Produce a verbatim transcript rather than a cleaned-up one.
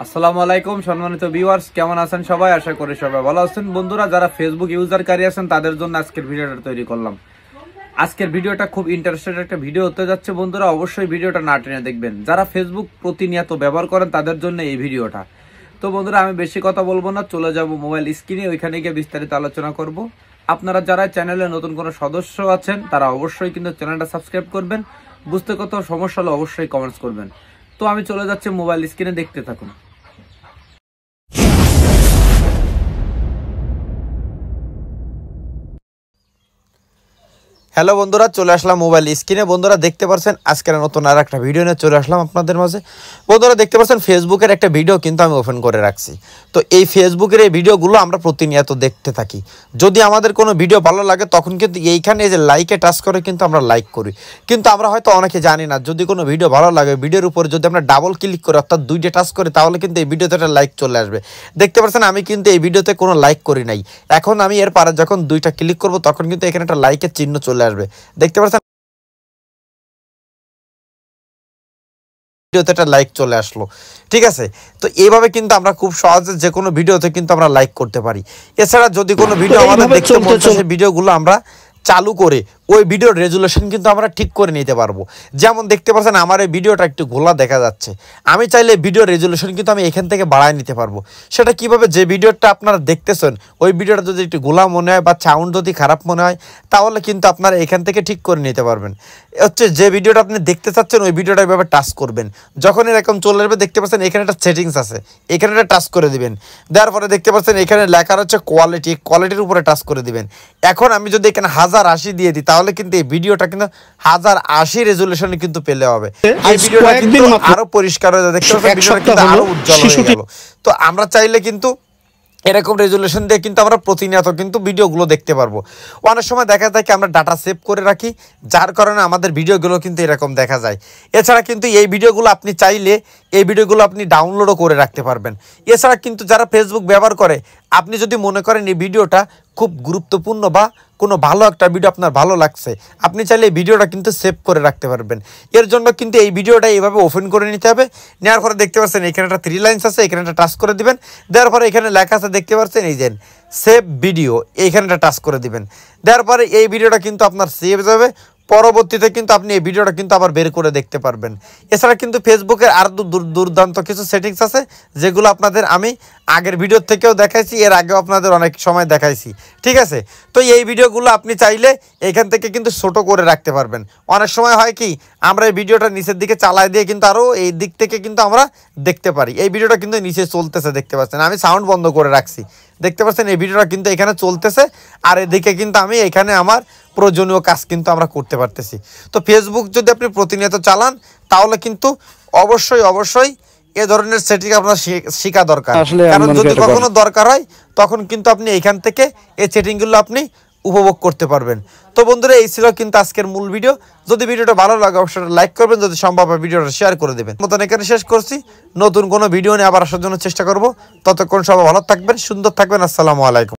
আসসালামু আলাইকুম সম্মানিত ভিউয়ার্স, কেমন আছেন সবাই? আশা করি সবাই ভালো আছেন। বন্ধুরা, যারা ফেসবুক ইউজারকারী আছেন তাদের জন্য আজকের ভিডিওটা তৈরি করলাম। আজকের ভিডিওটা খুব ইন্টারেস্টেড একটা ভিডিও হতে যাচ্ছে। বন্ধুরা, অবশ্যই ভিডিওটা না টেনে দেখবেন। যারা ফেসবুক প্রতিনিয়ত ব্যবহার করেন তাদের জন্য এই ভিডিওটা। তো বন্ধুরা, আমি বেশি কথা বলবো না, চলে যাব মোবাইল স্ক্রিনে, ওইখানে গিয়ে বিস্তারিত আলোচনা করব। আপনারা যারা চ্যানেলে নতুন কোনো সদস্য আছেন তারা অবশ্যই কিন্তু চ্যানেলটা সাবস্ক্রাইব করবেন। বুঝতে কত সমস্যা হলে অবশ্যই কমেন্টস করবেন। তো আমি চলে যাচ্ছি মোবাইল স্ক্রিনে, দেখতে থাকুন। হ্যালো বন্ধুরা, চলে আসলাম মোবাইল স্ক্রিনে। বন্ধুরা দেখতে পাচ্ছেন আজকের নতুন আর একটা ভিডিও নিয়ে চলে আসলাম আপনাদের মাঝে। বন্ধুরা দেখতে পাচ্ছেন ফেসবুকের একটা ভিডিও কিন্তু আমি ওপেন করে রাখছি। তো এই ফেসবুকের এই ভিডিওগুলো আমরা প্রতিনিয়ত দেখতে থাকি। যদি আমাদের কোনো ভিডিও ভালো লাগে তখন কিন্তু এইখানে এই যে লাইকে টাচ করে কিন্তু আমরা লাইক করি। কিন্তু আমরা হয়তো অনেকে জানি না, যদি কোনো ভিডিও ভালো লাগে ভিডিওর উপরে যদি আমরা ডাবল ক্লিক করি অর্থাৎ দুইটা টাচ করি তাহলে কিন্তু এই ভিডিওতে একটা লাইক চলে আসবে। দেখতে পাচ্ছেন আমি কিন্তু এই ভিডিওতে কোনো লাইক করি নাই। এখন আমি এর পারে যখন দুইটা ক্লিক করব তখন কিন্তু এখানে একটা লাইকের চিহ্ন চলে আসবে। দেখতে পাচ্ছেন ভিডিওতে একটা লাইক চলে আসলো। ঠিক আছে, তো এইভাবে কিন্তু আমরা খুব সহজে যে কোনো ভিডিওতে কিন্তু আমরা লাইক করতে পারি। এছাড়া যদি কোনো ভিডিও আমাদের দেখতে মন চায় সেই ভিডিওগুলো আমরা চালু করে ওই ভিডিওর রেজুলেশন কিন্তু আমরা ঠিক করে নিতে পারবো। যেমন দেখতে পাচ্ছেন আমার এই ভিডিওটা একটু ঘোলা দেখা যাচ্ছে, আমি চাইলে ভিডিওর রেজুলেশন কিন্তু আমি এখান থেকে বাড়ায় নিতে পারবো। সেটা কিভাবে, যে ভিডিওটা আপনারা দেখতেছেন ওই ভিডিওটা যদি একটু ঘোলা মনে হয় বা সাউন্ড যদি খারাপ মনে হয় তাহলে কিন্তু আপনারা এখান থেকে ঠিক করে নিতে পারবেন। হচ্ছে যে ভিডিওটা আপনি দেখতে চাচ্ছেন ওই ভিডিওটা এভাবে টাচ করবেন, যখন এরকম চলে আসবে দেখতে পাচ্ছেন এখানে একটা সেটিংস আছে, এখানে একটা টাচ করে দিবেন। দেওয়ার পরে দেখতে পাচ্ছেন এখানে লেখা হচ্ছে কোয়ালিটি, কোয়ালিটির উপরে টাচ করে দিবেন। এখন আমি যদি এখানে হাজার আশি দিয়ে দিই তাহলে কিন্তু এই ভিডিওটা কিন্তু হাজার আশি রেজুলেশনে কিন্তু পেলে হবে। এই ভিডিওটা কিন্তু আরো পরিষ্কার হয়ে যাবে, দেখতে পাচ্ছেন ভিডিওটা কিন্তু আরো উজ্জ্বল হয়ে গেল। তো আমরা চাইলে কিন্তু এরকম রেজুলেশন দিয়ে কিন্তু আমরা প্রতিনিয়ত কিন্তু ভিডিওগুলো দেখতে পারবো। অনেক সময় দেখা যায় কি আমরা ডাটা সেভ করে রাখি, যার কারণে আমাদের ভিডিওগুলো কিন্তু এরকম দেখা যায়। এছাড়া কিন্তু এই ভিডিওগুলো আপনি চাইলে এই ভিডিওগুলো আপনি ডাউনলোডও করে রাখতে পারবেন। এছাড়া কিন্তু যারা ফেসবুক ব্যবহার করে, আপনি যদি মনে করেন এই ভিডিওটা খুব গুরুত্বপূর্ণ বা কোনো ভালো একটা ভিডিও আপনার ভালো লাগছে, আপনি চাইলে এই ভিডিওটা কিন্তু সেভ করে রাখতে পারবেন। এর জন্য কিন্তু এই ভিডিওটা এইভাবে ওপেন করে নিতে হবে। নেওয়ার পরে দেখতে পাচ্ছেন এখানে একটা থ্রি লাইন্স আছে, এখানে একটা টাচ করে দিবেন। দেওয়ার পরে এখানে লেখা আছে দেখতে পাচ্ছেন এই যে সেভ ভিডিও, এইখানে একটা টাচ করে দিবেন। দেওয়ার পরে এই ভিডিওটা কিন্তু আপনার সেভ যাবে। পরবর্তীতে কিন্তু আপনি এই ভিডিওটা কিন্তু আবার বের করে দেখতে পারবেন। এছাড়া কিন্তু ফেসবুকের আর দুর্দান্ত কিছু সেটিংস আছে যেগুলো আপনাদের আমি আগের ভিডিওর থেকেও দেখাইছি, এর আগেও আপনাদের অনেক সময় দেখাইছি। ঠিক আছে, তো এই ভিডিওগুলো আপনি চাইলে এখান থেকে কিন্তু ছোট করে রাখতে পারবেন। অনেক সময় হয় কি আমরা এই ভিডিওটা নিচের দিকে চালাই দিয়ে কিন্তু আরও এই দিক থেকে কিন্তু আমরা দেখতে পারি। এই ভিডিওটা কিন্তু নিচে চলতেছে, দেখতে পাচ্ছেন আমি সাউন্ড বন্ধ করে রাখছি। দেখতে পাচ্ছেন এই ভিডিওটা কিন্তু এখানে চলতেছে, আর এদিকে কিন্তু আমি এখানে আমার প্রয়োজনীয় কাজ কিন্তু আমরা করতে পারতেছি। তো ফেসবুক যদি আপনি প্রতিনিয়ত চালান তাহলে কিন্তু অবশ্যই অবশ্যই এ ধরনের সেটিং আপনার শেখা দরকার। কারণ যদি কখনো দরকার হয় তখন কিন্তু আপনি এখান থেকে এই সেটিংগুলো আপনি উপভোগ করতে পারবেন। তো বন্ধুরা, এই ছিল কিন্তু আজকের মূল ভিডিও। যদি ভিডিওটা ভালো লাগে অবশ্যই লাইক করবেন, যদি সম্ভব হয় ভিডিওটা শেয়ার করে দেবেন। মতন এখানে শেষ করছি, নতুন কোনো ভিডিও নিয়ে আবার আসার জন্য চেষ্টা করব। ততক্ষণ সবাই ভালো থাকবেন, সুন্দর থাকবেন। আসসালামু আলাইকুম।